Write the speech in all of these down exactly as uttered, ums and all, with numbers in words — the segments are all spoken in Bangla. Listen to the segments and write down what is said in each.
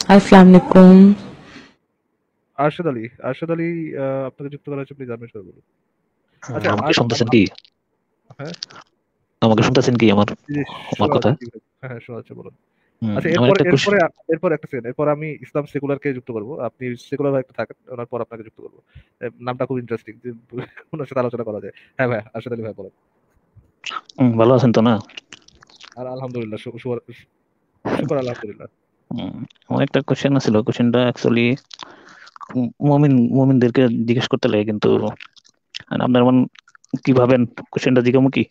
আসসালামু আলাইকুম। আরশাদ আলী, আরশাদ আলী, আহ, আপনাকে যুক্ত করা হচ্ছে, প্লিজ আনমিউট করে বলুন। হুম, আচ্ছা, আমাকে আর শুনতেছেন আম- কি? আম- হ্যাঁ, আমাকে শুনতেছেন কি আমার জি, জি, আমার শোনা কথা? যাচ্ছে, জি ভাই। হ্যাঁ, হ্যাঁ, শোনা যাচ্ছে, বলুন। হুম, আচ্ছা, আমার এরপরে একটা কোশ্চেন। এরপরে এরপর একটা সেকেন্ড, এরপর আমি ইসলাম সেকুলারকে যুক্ত করবো। আপনি সেকুলার ভাই একটা থাকেন, ওনার পর আপনাকে যুক্ত করবো। এ, নামটা খুব ইন্টারেস্টিং, যে ওনার সাথে আলোচনা করা যায়। হ্যাঁ ভাই, আরশাদ আলী ভাই, বলেন। হুম, ভালো আছেন তো না? আর আলহামদুলিল্লাহ, শু- শু- শুকর আলহামদুলিল্লাহ। হুম, আমার একটা কোশ্চেন ছিল। কোশ্চেনটা অ্যাকচুয়ালি মুমিন মুমিনদেরকে জিজ্ঞেস করতে লাগে, কিন্তু আর আপনার মন কি ভাবেন? কোশ্চেনটা জিজ্ঞামু কি?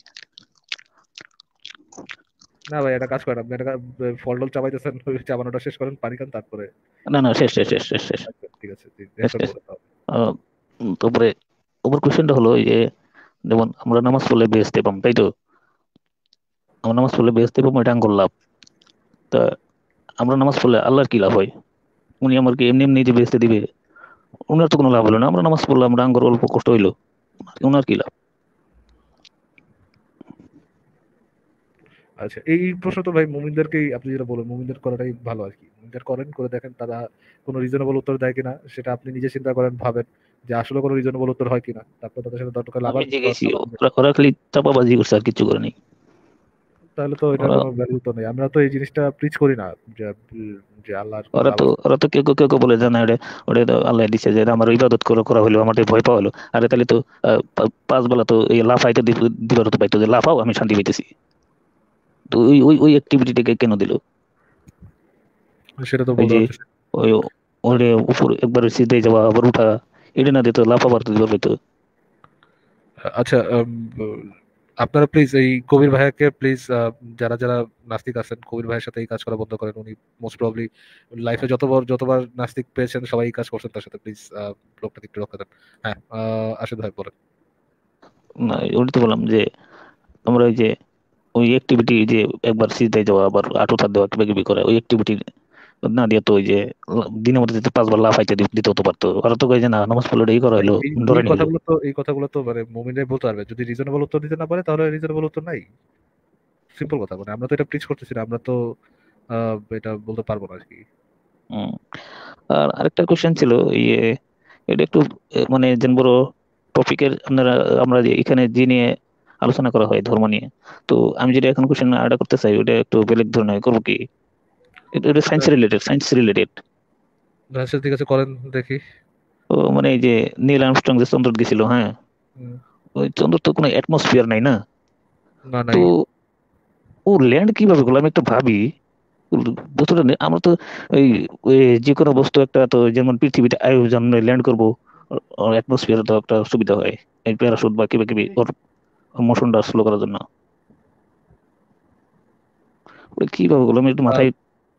না ভাই, এটা কাজ করেন, আপনি এটা ফল টল চাবাইতেছেন, ওই চাবানোটা শেষ করেন, পানি খান, তারপরে। না না, শেষ শেষ শেষ শেষ শেষ আচ্ছা, ঠিক আছে, জি, শেষ এরপর শেষ। বলেন তাহলে। আহ, উম, তারপরে ওপর কোশ্চেনটা হলো এই যে, যেমন আমরা নামাজ পড়লে বেহেস্তে পাম, তাই তো? আমরা নামাজ পড়লে বেহেস্তে পাম, এটা আঙ্গুল লাভ। তা আমরা নামাজ পড়লে আল্লাহর কি লাভ হয়? উনি আমাকে এমনি এমনি যে বেহেস্তে দিবে, ওনার তো কোনো লাভ হলো না। আমরা নামাজ পড়লাম, আমরা আঙ্গুর অল্প কষ্ট হইলো, ওনার কি লাভ? আচ্ছা, এই প্রশ্ন তো ভাই মুমিনদেরকেই, আপনি যেটা বলেন মুমিনদের করাটাই ভালো আর কি। মুমিনদের করেন, করে দেখেন তারা কোনো রিজনেবল উত্তর দেয় কিনা, সেটা আপনি নিজে চিন্তা করেন, ভাবেন যে আসলে কোনো রিজনেবল উত্তর হয় কিনা, তারপর তাদের সাথে দরকার আমি আবার জিজ্ঞেসি, আবার ওরা ওরা খালি চাপাবাজি করছে, আর কিছু করেনি। তাহলে তো এটার ওরা কোনো ভ্যালু তো নেই। আমরা তো এই জিনিসটা প্রিচ করি না, যে যে আল্লাহর কোনো ওরা লাভ তো আছে। ওরা তো কেউ কেউ কেউ কেউ বলে জানা, ওটা ওটা তো আল্লাহ দিচ্ছে যে আমার ইবাদত করে করা হলো, আমার ভয় পাওয়া হলো। আরে তাহলে তো আহ, পা- পাঁচ বেলা তো এই লাফাইতে দিব- দিবার তো পাইতো, যে লাফাও আমি শান্তি পাইতেছি। তো ওই ওই ওই অ্যাক্টিভিটিটাকে কেন দিল? সেটা তো ওই বলতে যে পারতেছি। ওই ওরে উপর একবার সিধে যাওয়া আবার উঠা, এটা না দিত, লাফাবার তো দিবার পাইতো। আচ্ছা, উম, আপনারা প্লিজ এই কবির ভাইয়াকে প্লিজ, যারা যারা নাস্তিক আছেন, কবির ভাইয়ের সাথে এই কাজ করা বন্ধ করেন। উনি মোস্ট প্রবাবলি লাইফে যতবার যতবার নাস্তিক পেয়েছেন, সবাই এই কাজ করছেন তার সাথে। প্লিজ লোকটাকে একটু রক্ষা দেন। হ্যাঁ, আহ, আশিস ভাই বলেন। না, ওটা তো বললাম যে আমরা ওই যে ওই অ্যাক্টিভিটি, যে একবার সিধে যাওয়া আবার আটু থাক দেওয়া কিবা কিবি করা, ওই অ্যাক্টিভিটি না দিয়ে তো ওই যে লা- দিনের মধ্যে যদি পাঁচবার লাফাইতে দি- দিতেও তো পারতো। ওরা তো কয় যে না, নামাজ পড়লে এই করা ভাই, হলো, এই এই ধরে নিলো। কথাগুলো তো এই কথাগুলো তো মানে মুমিনরাই বলতে পারবে। যদি রিজনেবল উত্তর দিতে না পারে, তাহলে রিজনেবল উত্তর নাই। সিম্পল কথা, মানে আমরা তো এটা প্রিচ করতেছি না, আমরা তো আহ, এটা বলতে পারবো না আর কি। হুম। আর আরেকটা কোশ্চেন ছিল, ইয়ে এটা একটু এ, মানে যেন বড় টপিকের আপনারা, আমরা যে এখানে যে নিয়ে আলোচনা করা হয় ধর্ম নিয়ে, তো আমি যেটা এখন কোশ্চেন আডা করতে চাই, ওটা একটু বেলেগ ধরনের করবো কি? এটা এটা সায়েন্স রিলেটেড, সায়েন্স রিলেটেড। আচ্ছা, ঠিক আছে, করেন দেখি। তো মানে এই যে নীল আর্মস্ট্রং যে চন্দ্র গেছিল, হ্যাঁ, হুম, ওই চন্দ্র তো কোনো অ্যাটমসফিয়ার নাই না? না, তো নাই। ও ল্যান্ড কিভাবে করলো? আমি একটু ভাবি, বস্তুটা নে- আমরা তো ওই ওই যে কোনো বস্তু একটা, তো যেমন পৃথিবীতে আয়োজন ল্যান্ড করবো, অ্যাটমসফিয়ার তো একটা সুবিধা হয়, এই প্যারাশুট বা কিবা কিবি ওর মোশনটা স্লো করার জন্য। ওটা কিভাবে করলো আমি একটু মাথায়।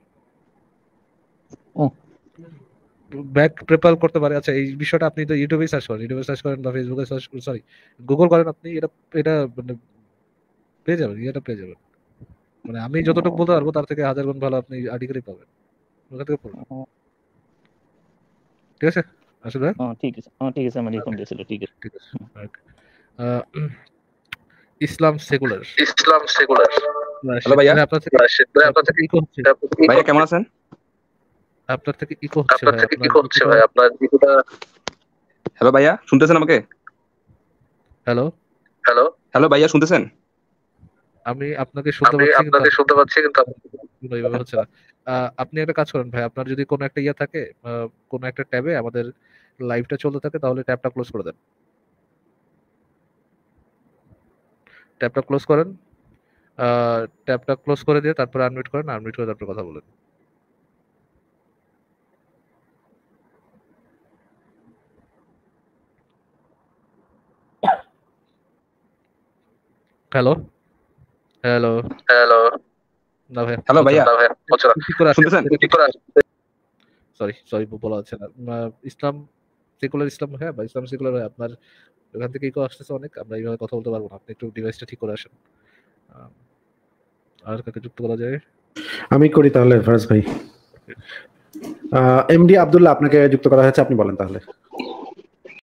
ও, ব্যাক প্রেপার করতে পারে। আচ্ছা, এই বিষয়টা আপনি তো ইউটিউবে সার্চ করেন, ইউটিউবে সার্চ করেন বা ফেসবুকে সার্চ, সরি, গুগল করেন, আপনি এটা এটা মানে পেয়ে যাবেন, এটা পেয়ে যাবেন। মানে আমি যতটুকু বলতে পারবো তার থেকে হাজার গুণ ভালো আপনি আর্টিকেলই পাবেন। ওখান থেকে পড়ুন। ও, ঠিক আছে, আসলে ভাই। ও, ঠিক আছে, ও, ঠিক আছে, আমার এখন Okay, দিয়েছিল, ঠিক আছে। ঠিক আছে। Okay. আহ, Islam secular. Islam secular. Hello Rashid ভাইয়া। ভাই, আপনার থেকে রাশিদ ভাই, আপনার আপনার থেকে থেকে ইকো হচ্ছে। ভাইয়া কেমন আছেন? আপনার থেকে ইকো হচ্ছে আপনার ভাই, থেকে কি আপনার করছে ইকোটা। ভাই? আপনার কিছুটা হ্যালো ভাইয়া, শুনতেছেন আমাকে? হ্যালো, হ্যালো হ্যালো ভাইয়া, শুনতেছেন? আমি আপনাকে শুনতে আমি পাচ্ছি, কিন্তু আপনাকে আপনার শুনতে পাচ্ছি, কিন্তু আপনি কোনো এইভাবে হচ্ছে না। আহ, আপনি একটা কাজ করেন ভাই, আপনার যদি কোনো একটা ইয়ে থাকে, আহ, কোনো একটা ট্যাবে আমাদের লাইভটা চলতে থাকে, তাহলে ট্যাবটা ক্লোজ করে দেন। ট্যাবটা ক্লোজ করেন। আহ, ট্যাবটা ক্লোজ করে দিয়ে তারপরে আনমিউট করেন, আনমিউট করে তারপরে কথা বলেন। Hello, hello. হ্যালো না ভাই, হ্যালো হচ্ছে না। ভাইয়া, না ভাইয়া, হচ্ছে না। ঠিক করে আসেন, শুনতেছেন? এটা ঠিক ঠিক। করে আসেন। সরি, সরি, বলা হচ্ছে না। আহ, ইসলাম সেকুলার, ইসলাম হ্যাঁ, বা ইসলাম সেকুলার হয় আপনার ওখান থেকে ইকো আসতেছে অনেক, আমরা এইভাবে কথা বলতে পারবো না। আপনি একটু ডিভাইসটা ঠিক করে আসেন। আহ, আর কাকে যুক্ত করা যায়? আমি করি তাহলে ফারাজ ভাই। এমডি আব্দুল্লাহ আপনাকে যুক্ত করা হয়েছে, আপনি বলেন তাহলে।